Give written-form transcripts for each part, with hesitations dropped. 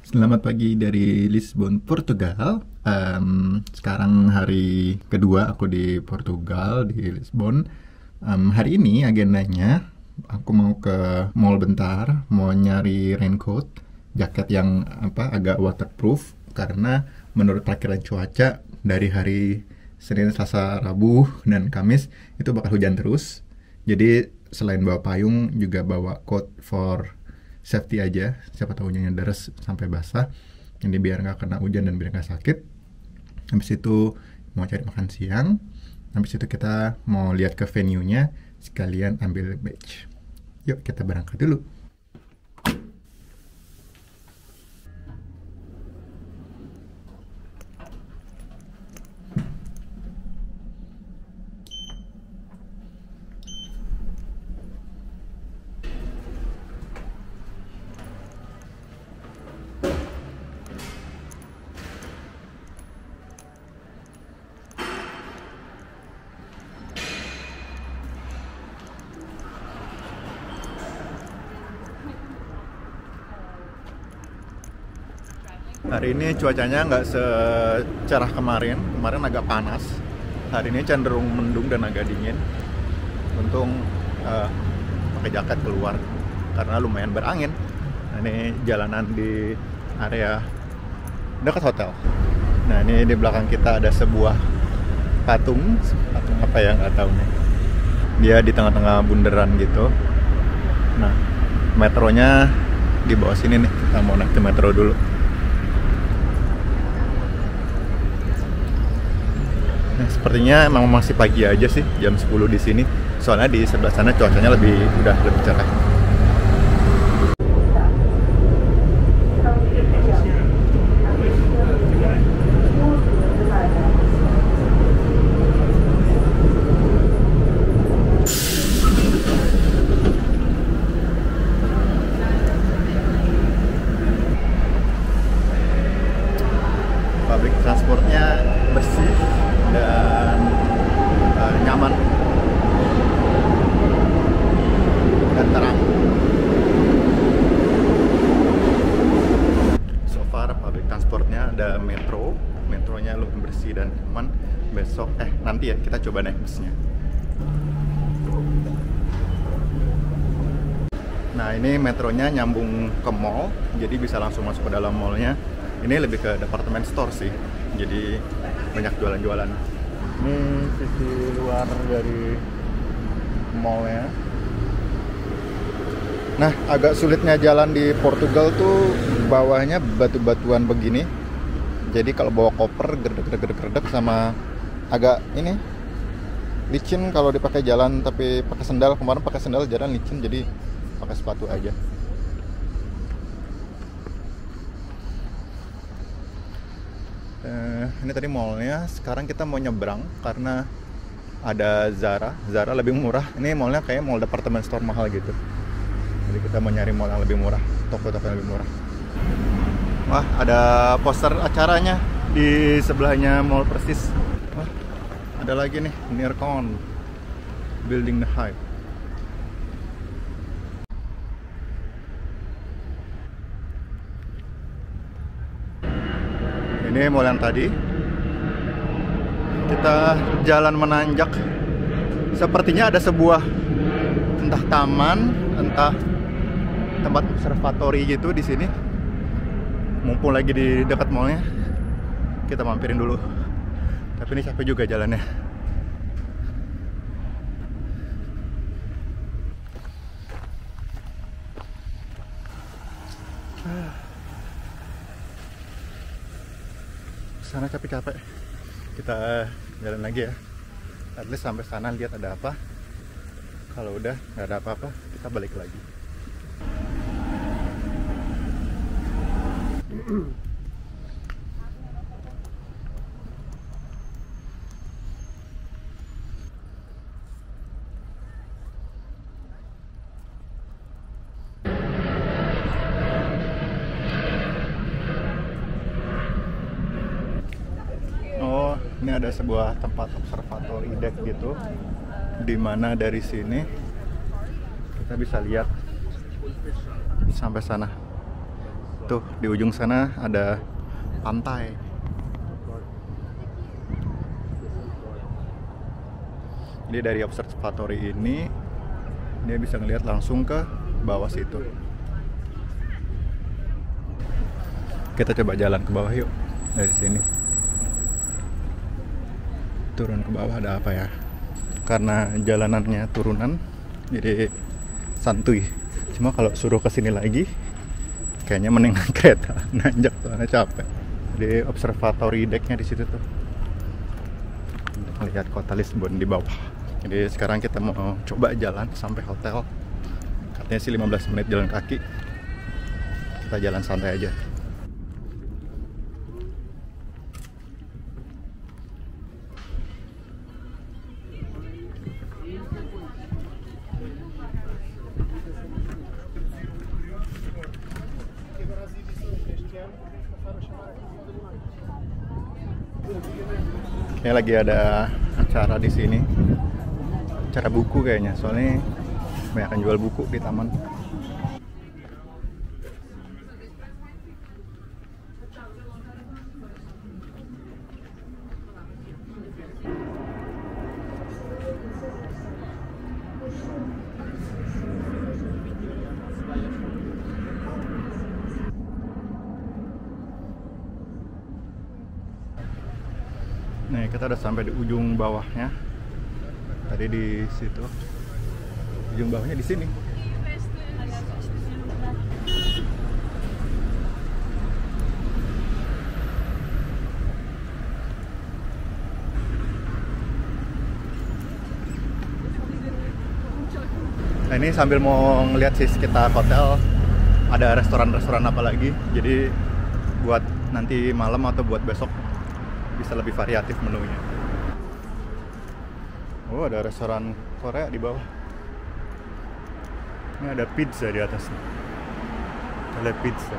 Selamat pagi dari Lisbon, Portugal. Sekarang hari kedua aku di Portugal, di Lisbon. Hari ini agendanya aku mau ke mall bentar, mau nyari raincoat, jaket yang agak waterproof karena menurut perkiraan cuaca dari hari Senin, Selasa, Rabu, dan Kamis itu bakal hujan terus. Jadi selain bawa payung juga bawa coat for safety aja, siapa tahu hujannya deres sampai basah, jadi biar nggak kena hujan dan biar nggak sakit. Habis itu mau cari makan siang, habis itu kita mau lihat ke venue-nya sekalian ambil badge. Yuk kita berangkat dulu. Hari ini cuacanya nggak secerah kemarin agak panas. Hari ini cenderung mendung dan agak dingin. Untung pakai jaket keluar karena lumayan berangin. Nah, ini jalanan di area dekat hotel. Nah, ini di belakang kita ada sebuah patung apa ya nggak tahu nih. Dia di tengah-tengah bundaran gitu. Nah, metronya di bawah sini nih. Kita mau naik ke metro dulu. Nah, sepertinya emang masih pagi aja sih, jam 10 di sini. Soalnya di sebelah sana cuacanya udah lebih cerah. Public transportnya bersih dan nyaman dan terang. So far public transportnya ada metronya lebih bersih dan nyaman. Nanti ya kita coba naik busnya. Nah, ini metronya nyambung ke mall, jadi bisa langsung masuk ke dalam mallnya. Ini lebih ke department store sih, jadi banyak jualan-jualan. Ini sisi luar dari mallnya. Nah, agak sulitnya jalan di Portugal tuh bawahnya batu-batuan begini. Jadi kalau bawa koper gerdek sama agak ini licin kalau dipakai jalan, tapi pakai sendal. Kemarin pakai sendal jalan licin, jadi pakai sepatu aja. Ini tadi mallnya. Sekarang kita mau nyebrang karena ada Zara lebih murah. Ini mallnya kayak mall department store mahal gitu. Jadi kita mau nyari mall yang lebih murah, toko-toko yang lebih murah. Wah, ada poster acaranya di sebelahnya mall persis. Wah, ada lagi nih, Nearcon Building the Hype. Ini mall yang tadi. Kita jalan menanjak. Sepertinya ada sebuah entah taman, entah tempat observatory gitu di sini. Mumpung lagi di dekat mallnya, kita mampirin dulu. Tapi ini capek juga jalannya. Sana capek-capek, kita jalan lagi ya. At least sampai sana lihat ada apa. Kalau udah nggak ada apa-apa, kita balik lagi. Ini ada sebuah tempat observatory deck gitu, dimana dari sini kita bisa lihat sampai sana. Tuh di ujung sana ada pantai. Jadi dari observatory ini dia bisa ngelihat langsung ke bawah situ. Kita coba jalan ke bawah yuk dari sini. Turun ke bawah ada apa ya? Karena jalanannya turunan, jadi santuy. Cuma kalau suruh ke sini lagi, kayaknya mending naik kereta, nanjak soalnya capek. Jadi observatory decknya di situ tuh, untuk melihat kota Lisbon di bawah. Jadi sekarang kita mau coba jalan sampai hotel. Katanya sih 15 menit jalan kaki. Kita jalan santai aja. Kayaknya lagi ada acara di sini. Acara buku kayaknya, soalnya banyak yang jual buku di taman. Nih, kita udah sampai di ujung bawahnya. Tadi di situ. Ujung bawahnya di sini. Nah, ini sambil mau ngeliat sih sekitar hotel ada restoran-restoran apa lagi. Jadi buat nanti malam atau buat besok bisa lebih variatif menunya. Oh, ada restoran Korea di bawah. Ini ada pizza di atas. Ada pizza.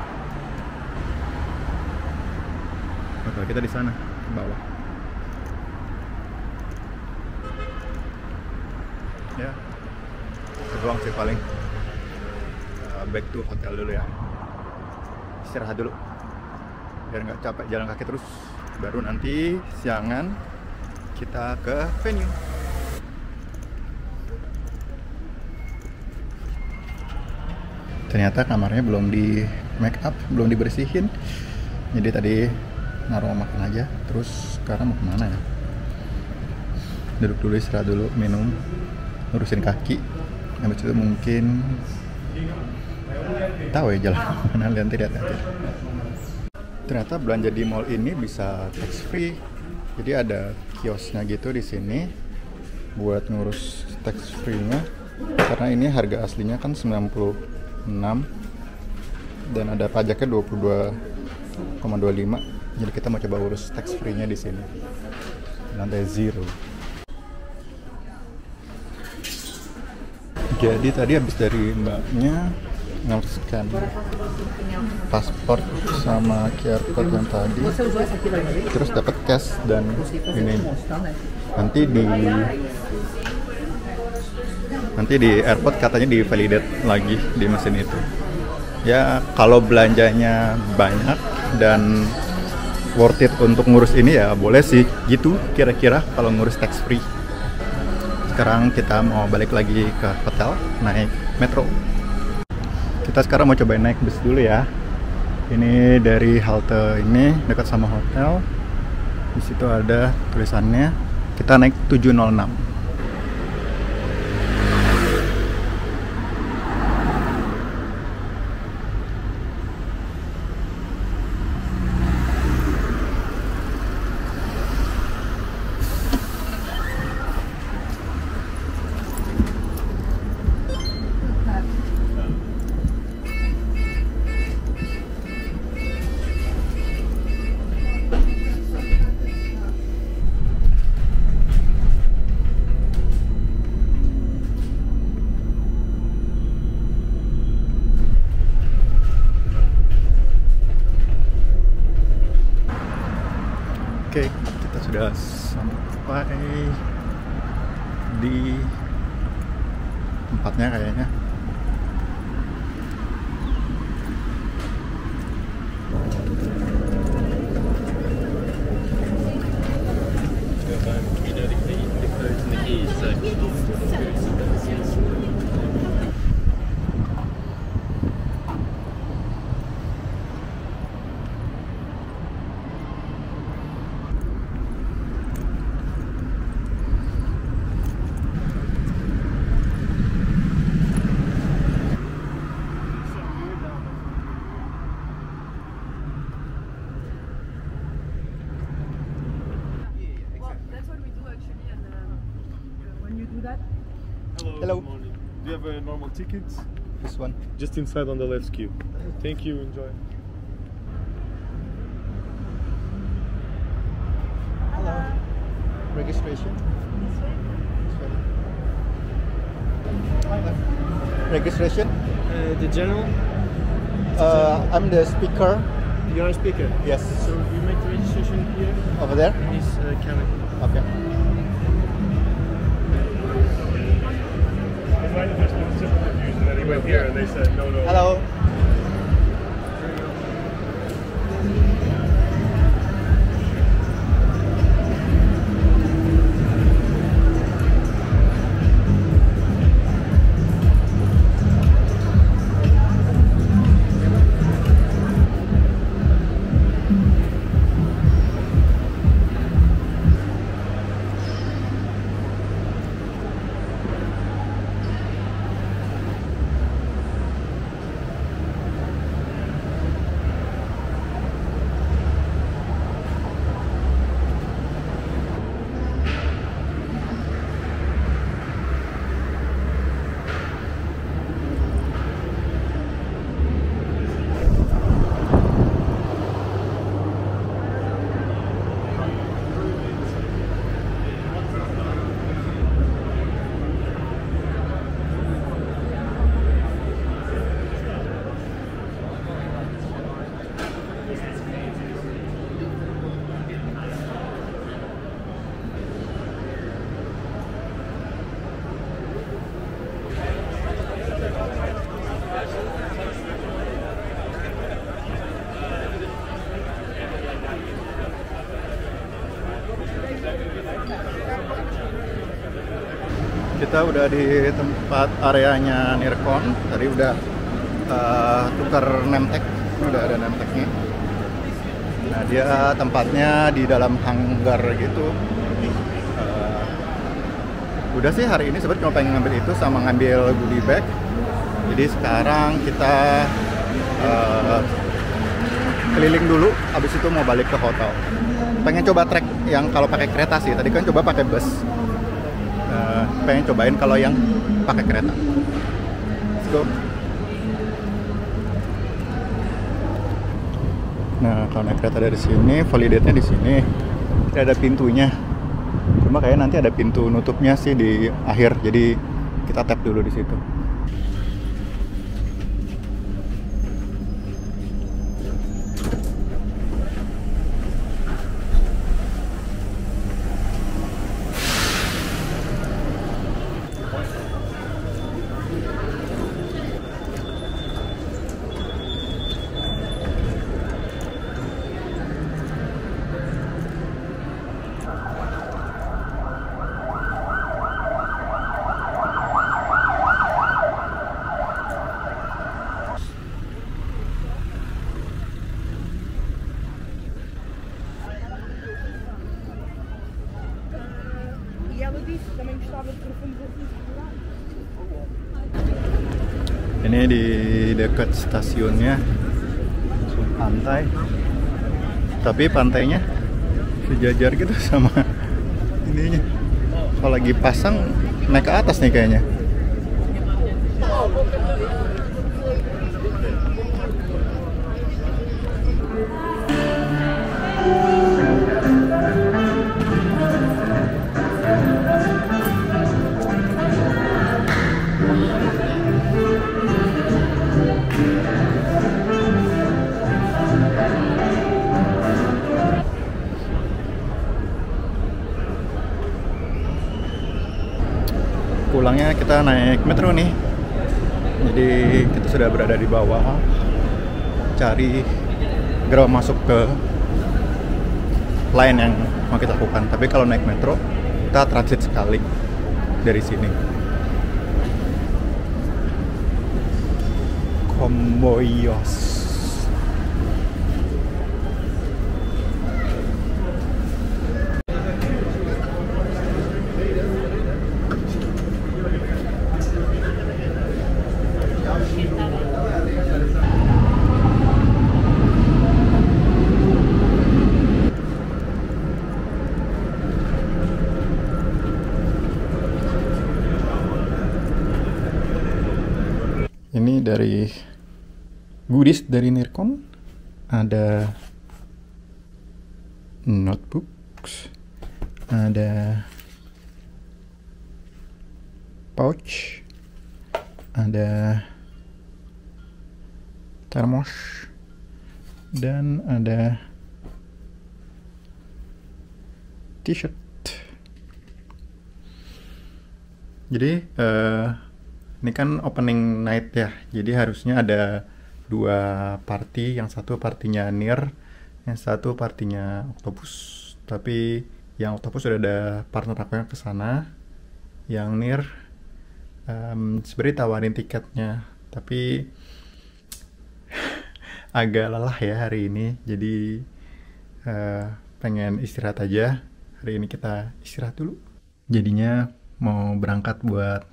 Oke, kita di sana, di bawah. Ya, itu doang sih paling. Back to hotel dulu ya. Istirahat dulu, biar nggak capek jalan kaki terus. Baru nanti siangan kita ke venue. Ternyata kamarnya belum di make up, belum dibersihin. Jadi tadi naruh makan aja. Terus sekarang mau kemana ya? Duduk dulu, istirahat dulu, minum, ngurusin kaki. Habis itu mungkin tahu ya jalan mana, nanti lihat aja. Ternyata belanja di mall ini bisa tax free. Jadi ada kiosnya gitu di sini buat ngurus tax free-nya. Karena ini harga aslinya kan 96 dan ada pajaknya 22,25. Jadi kita mau coba urus tax free-nya di sini. Lantai 0. Jadi tadi habis dari mbaknya nge-scan paspor sama QR code yang tadi, terus dapat cash dan ini nanti di airport katanya di validate lagi di mesin itu. Ya kalau belanjanya banyak dan worth it untuk ngurus ini ya boleh sih gitu kira-kira kalau ngurus tax free. Sekarang kita mau balik lagi ke hotel naik metro. Kita sekarang mau cobain naik bus dulu ya. Ini dari halte ini dekat sama hotel. Di situ ada tulisannya. Kita naik 706. Oke, kita sudah sampai di tempatnya kayaknya. Hello. Good morning. Do you have a normal ticket? This one. Just inside on the left queue. Thank you. Enjoy. Hello. Registration. Registration. The general. I'm the speaker. You're a speaker. Yes. So you make the registration here Over there. in this cabin. Okay. There's been several reviews, and then he went here, and they said no. Hello. Kita udah di tempat areanya Nircon. Tadi udah tukar name tag, udah ada name tagnya. Nah, dia tempatnya di dalam hanggar gitu. Udah sih hari ini sebenarnya cuma pengen ngambil itu sama ngambil goodie bag. Jadi sekarang kita keliling dulu, habis itu mau balik ke hotel. Pengen coba trek yang kalau pakai kereta sih. Tadi kan coba pakai bus. Pengen cobain kalau yang pakai kereta. Let's go. Nah, kalau naik kereta dari sini, validate-nya di sini. Tidak ada pintunya. Cuma kayak nanti ada pintu nutupnya sih di akhir. Jadi kita tap dulu di situ. Ini di dekat stasiunnya, pantai. Tapi pantainya sejajar gitu sama ininya. Kalau lagi pasang naik ke atas nih kayaknya. Pulangnya kita naik metro nih. Jadi kita sudah berada di bawah, cari gerbang masuk ke line yang mau kita lakukan. Tapi kalau naik metro, kita transit sekali dari sini. Komboyos. dari goodies dari Nircon. Ada notebooks, ada pouch, ada termos, dan ada t-shirt. Jadi ini kan opening night ya, jadi harusnya ada 2 party, yang satu partinya Nir, yang satu partinya Octopus. Tapi yang Octopus sudah ada partner aku yang kesana, yang Nir sebenarnya tawarin tiketnya, tapi agak lelah ya hari ini, jadi pengen istirahat aja. Hari ini kita istirahat dulu. Jadinya mau berangkat buat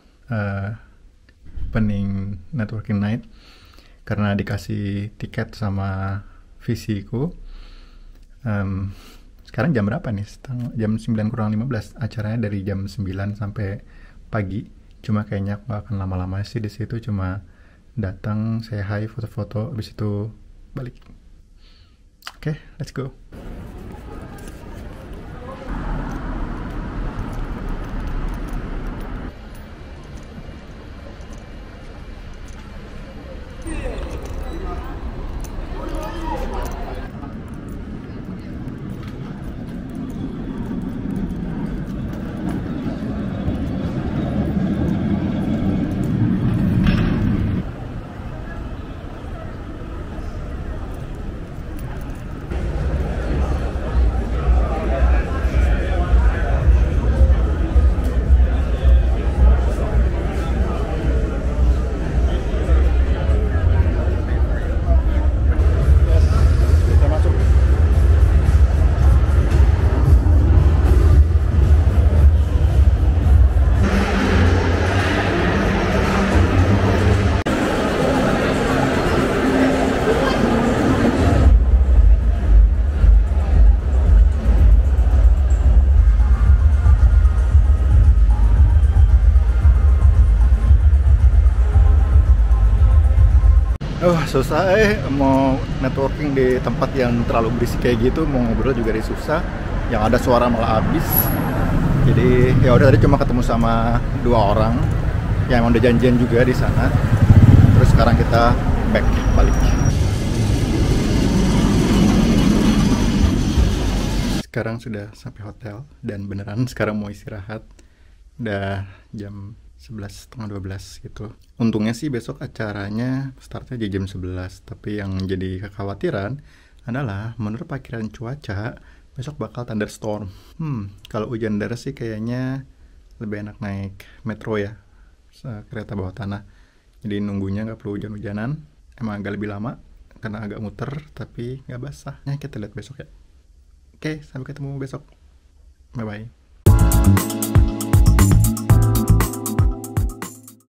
opening networking night karena dikasih tiket sama visiku. Sekarang jam berapa nih? Jam 9:15. Acaranya dari jam 9 sampai pagi. Cuma kayaknya aku gak akan lama-lama sih di situ, cuma datang, say hi, foto-foto, habis itu balik. Oke, let's go. Selesai mau networking di tempat yang terlalu berisik kayak gitu, mau ngobrol juga susah, yang ada suara malah habis. Jadi ya udah, tadi cuma ketemu sama 2 orang yang emang udah janjian juga di sana. Terus sekarang kita balik. Sekarang sudah sampai hotel dan beneran sekarang mau istirahat. Udah jam 11, setengah 12 gitu. Untungnya sih besok acaranya startnya di jam 11. Tapi yang jadi kekhawatiran adalah menurut perkiraan cuaca besok bakal thunderstorm. Kalau hujan deras sih kayaknya lebih enak naik metro ya, kereta bawah tanah. Jadi nunggunya nggak perlu hujan-hujanan. Emang agak lebih lama karena agak muter, tapi nggak basah. Nah, kita lihat besok ya. Oke, sampai ketemu besok. Bye-bye.